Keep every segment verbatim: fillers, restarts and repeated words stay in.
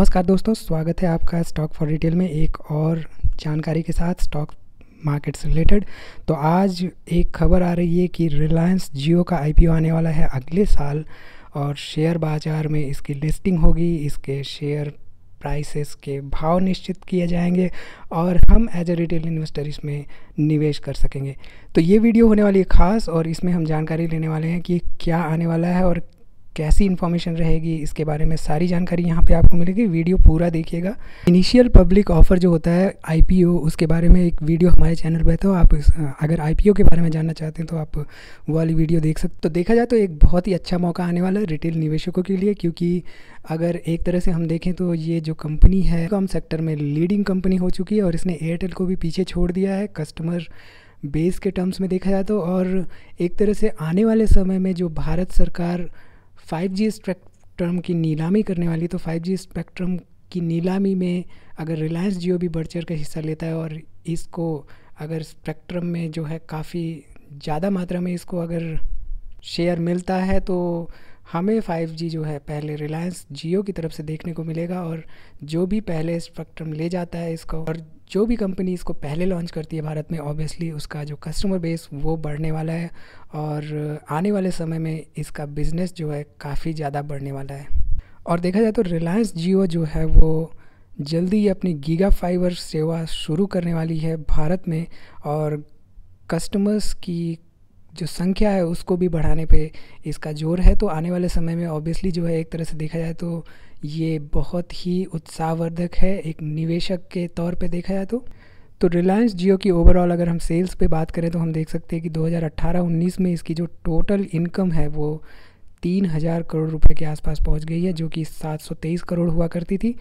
नमस्कार दोस्तों, स्वागत है आपका स्टॉक फॉर रिटेल में एक और जानकारी के साथ स्टॉक मार्केट से रिलेटेड। तो आज एक खबर आ रही है कि रिलायंस जियो का आईपीओ आने वाला है अगले साल और शेयर बाज़ार में इसकी लिस्टिंग होगी। इसके शेयर प्राइसेस के भाव निश्चित किए जाएंगे और हम एज ए रिटेल इन्वेस्टर इसमें निवेश कर सकेंगे। तो ये वीडियो होने वाली है ख़ास और इसमें हम जानकारी लेने वाले हैं कि क्या आने वाला है और कैसी इन्फॉर्मेशन रहेगी, इसके बारे में सारी जानकारी यहाँ पे आपको मिलेगी। वीडियो पूरा देखिएगा। इनिशियल पब्लिक ऑफ़र जो होता है आईपीओ, उसके बारे में एक वीडियो हमारे चैनल पे है, तो आप अगर आईपीओ के बारे में जानना चाहते हैं तो आप वो वाली वीडियो देख सकते। तो देखा जाए तो एक बहुत ही अच्छा मौका आने वाला है रिटेल निवेशकों के लिए, क्योंकि अगर एक तरह से हम देखें तो ये जो कंपनी है कम सेक्टर में लीडिंग कंपनी हो चुकी है और इसने एयरटेल को भी पीछे छोड़ दिया है कस्टमर बेस के टर्म्स में देखा जाए तो। और एक तरह से आने वाले समय में जो भारत सरकार फाइव जी स्पेक्ट्रम की नीलामी करने वाली, तो फाइव जी स्पेक्ट्रम की नीलामी में अगर रिलायंस जियो भी बढ़ चढ़ कर हिस्सा लेता है और इसको अगर स्पेक्ट्रम में जो है काफ़ी ज़्यादा मात्रा में इसको अगर शेयर मिलता है तो हमें फाइव जी जो है पहले रिलायंस जियो की तरफ से देखने को मिलेगा। और जो भी पहले स्पेक्ट्रम ले जाता है इसको और जो भी कंपनी इसको पहले लॉन्च करती है भारत में, ऑब्वियसली उसका जो कस्टमर बेस वो बढ़ने वाला है और आने वाले समय में इसका बिज़नेस जो है काफ़ी ज़्यादा बढ़ने वाला है। और देखा जाए तो रिलायंस जियो जो है वो जल्दी ही अपनी गीगा फाइबर सेवा शुरू करने वाली है भारत में और कस्टमर्स की जो संख्या है उसको भी बढ़ाने पे इसका जोर है। तो आने वाले समय में ऑब्वियसली जो है एक तरह से देखा जाए तो ये बहुत ही उत्साहवर्धक है एक निवेशक के तौर पे देखा जाए तो। तो रिलायंस जियो की ओवरऑल अगर हम सेल्स पे बात करें तो हम देख सकते हैं कि दो हज़ार अठारह उन्नीस में इसकी जो टोटल इनकम है वो तीन हज़ार करोड़ रुपए के आसपास पहुंच गई है, जो कि सात सौ तेईस करोड़ हुआ करती थी।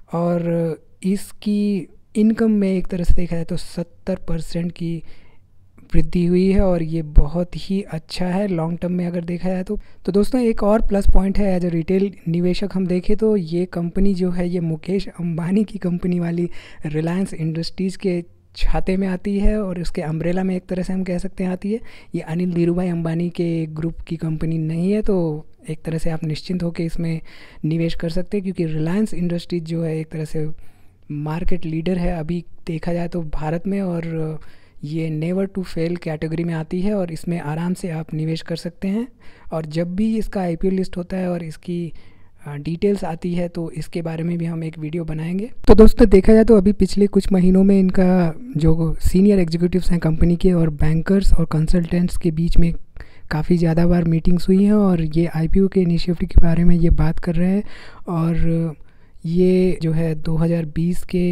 और इसकी इनकम में एक तरह से देखा जाए तो सत्तर परसेंट की वृद्धि हुई है और ये बहुत ही अच्छा है लॉन्ग टर्म में अगर देखा जाए तो। तो दोस्तों एक और प्लस पॉइंट है एज ए रिटेल निवेशक हम देखें तो ये कंपनी जो है ये मुकेश अंबानी की कंपनी वाली रिलायंस इंडस्ट्रीज़ के छाते में आती है और उसके अम्ब्रेला में एक तरह से हम कह सकते हैं आती है। ये अनिल धीरूभाई अंबानी के ग्रुप की कंपनी नहीं है, तो एक तरह से आप निश्चिंत होकर इसमें निवेश कर सकते हैं, क्योंकि रिलायंस इंडस्ट्रीज जो है एक तरह से मार्केट लीडर है अभी देखा जाए तो भारत में और ये नेवर टू फेल कैटेगरी में आती है और इसमें आराम से आप निवेश कर सकते हैं। और जब भी इसका आईपीओ लिस्ट होता है और इसकी डिटेल्स आती है तो इसके बारे में भी हम एक वीडियो बनाएंगे। तो दोस्तों देखा जाए तो अभी पिछले कुछ महीनों में इनका जो सीनियर एग्जीक्यूटिव्स हैं कंपनी के और बैंकर्स और कंसल्टेंट्स के बीच में काफ़ी ज़्यादा बार मीटिंग्स हुई हैं और ये आईपीओ के इनिशिएटिव के बारे में ये बात कर रहे हैं और ये जो है दो हज़ार बीस के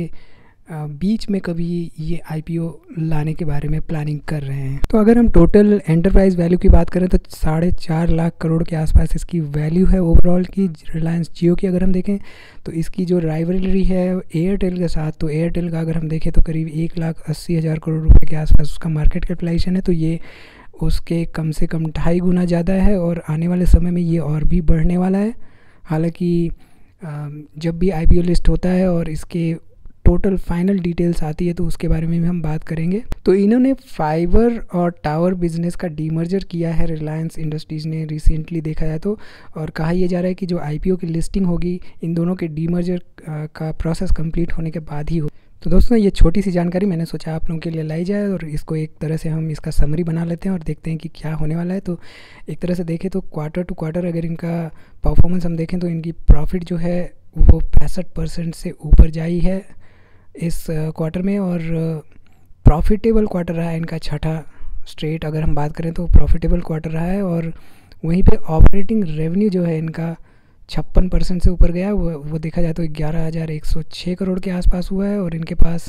बीच में कभी ये आईपीओ लाने के बारे में प्लानिंग कर रहे हैं। तो अगर हम टोटल एंटरप्राइज वैल्यू की बात करें तो साढ़े चार लाख करोड़ के आसपास इसकी वैल्यू है ओवरऑल की रिलायंस जियो की। अगर हम देखें तो इसकी जो राइवलरी है एयरटेल के साथ, तो एयरटेल का अगर हम देखें तो करीब एक लाख अस्सी हज़ार करोड़ रुपए के आसपास उसका मार्केट कैपिटलाइजेशन है, तो ये उसके कम से कम ढाई गुना ज़्यादा है और आने वाले समय में ये और भी बढ़ने वाला है। हालाँकि जब भी आईपीओ लिस्ट होता है और इसके टोटल फाइनल डिटेल्स आती है तो उसके बारे में भी हम बात करेंगे। तो इन्होंने फाइबर और टावर बिजनेस का डीमर्जर किया है रिलायंस इंडस्ट्रीज़ ने रिसेंटली देखा जाए तो, और कहा यह जा रहा है कि जो आईपीओ की लिस्टिंग होगी इन दोनों के डीमर्जर का प्रोसेस कंप्लीट होने के बाद ही हो। तो दोस्तों ये छोटी सी जानकारी मैंने सोचा आप लोगों के लिए लाई जाए और इसको एक तरह से हम इसका समरी बना लेते हैं और देखते हैं कि क्या होने वाला है। तो एक तरह से देखें तो क्वार्टर टू क्वार्टर अगर इनका परफॉर्मेंस हम देखें तो इनकी प्रॉफिट जो है वो पैंसठ परसेंट से ऊपर जाई है इस क्वार्टर में और प्रॉफिटेबल क्वार्टर रहा है इनका छठा स्ट्रेट। अगर हम बात करें तो प्रॉफिटेबल क्वार्टर रहा है और वहीं पे ऑपरेटिंग रेवेन्यू जो है इनका छप्पन परसेंट से ऊपर गया, वो वो देखा जाए तो ग्यारह हज़ार एक सौ छः करोड़ के आसपास हुआ है और इनके पास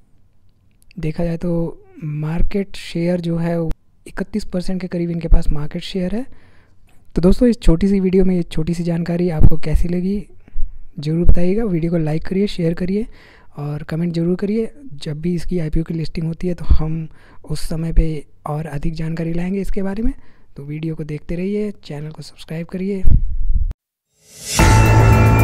देखा जाए तो मार्केट शेयर जो है इकतीस परसेंट के करीब इनके पास मार्केट शेयर है। तो दोस्तों इस छोटी सी वीडियो में ये छोटी सी जानकारी आपको कैसी लगी ज़रूर बताइएगा। वीडियो को लाइक करिए, शेयर करिए और कमेंट ज़रूर करिए। जब भी इसकी आईपीओ की लिस्टिंग होती है तो हम उस समय पे और अधिक जानकारी लाएंगे इसके बारे में। तो वीडियो को देखते रहिए, चैनल को सब्सक्राइब करिए।